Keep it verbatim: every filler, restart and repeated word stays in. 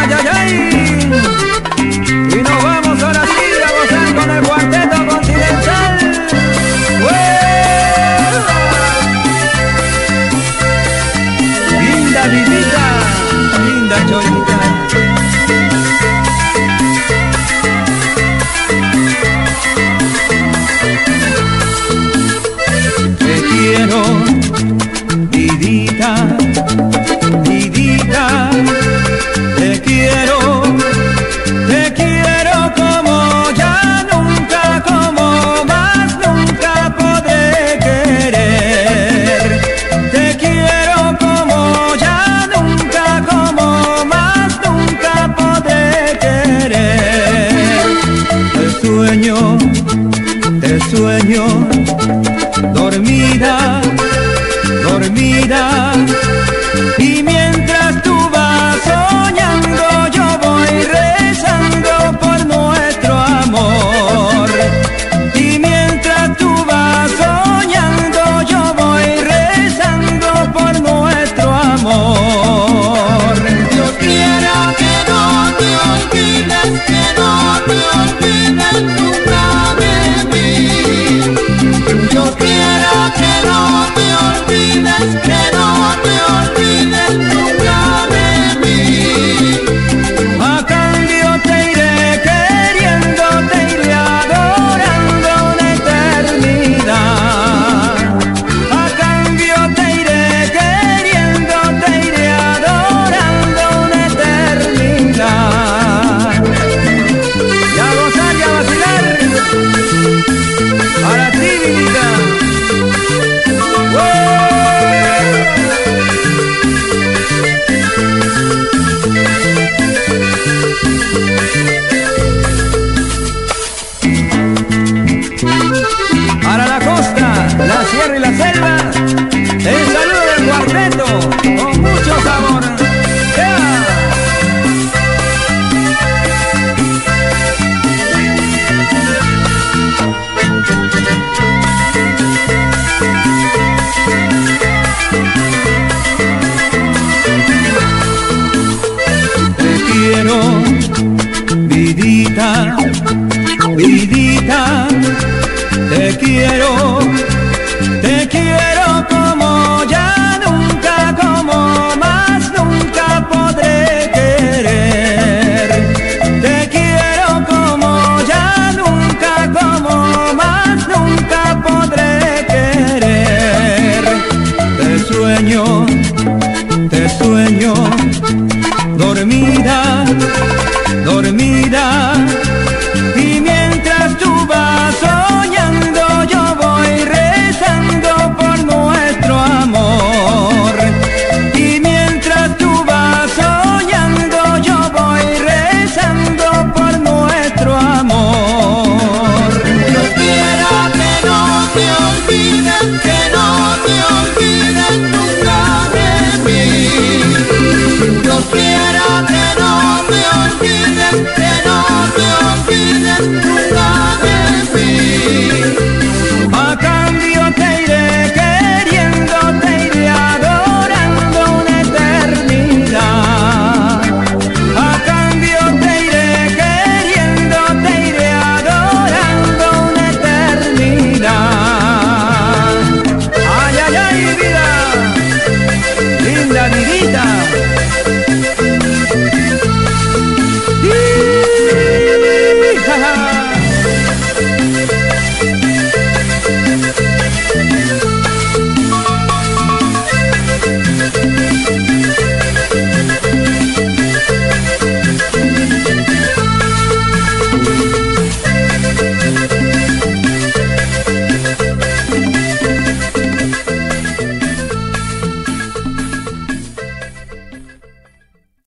ay, ay, ay. Y nos vamos ahora sí a gozar con el Cuarteto Continental. ¡Ué! Linda vivita, linda cholita. Te quiero, vidita, vidita, te quiero, te quiero como ya nunca, como más nunca podré querer. Te quiero como ya nunca, como más nunca podré querer. Te sueño, te sueño, dormida, dormida, y mientras tú vas soñando yo voy rezando por nuestro amor. Y mientras tú vas soñando yo voy rezando por nuestro amor. Yo quiero que no te olvides, que no te olvides nunca de mí. Yo quiero que no te olvides, que no te olvides nunca de mí. A cambio te iré queriendo, te iré adorando una eternidad. A cambio te iré queriendo, te iré adorando una eternidad. Y a gozar y a vacilar, para ti mi vida. Para la costa, la sierra y la selva, el saludo del cuarteto con mucho sabor. ¡Yeah! Te quiero, vidita, vidita, te quiero.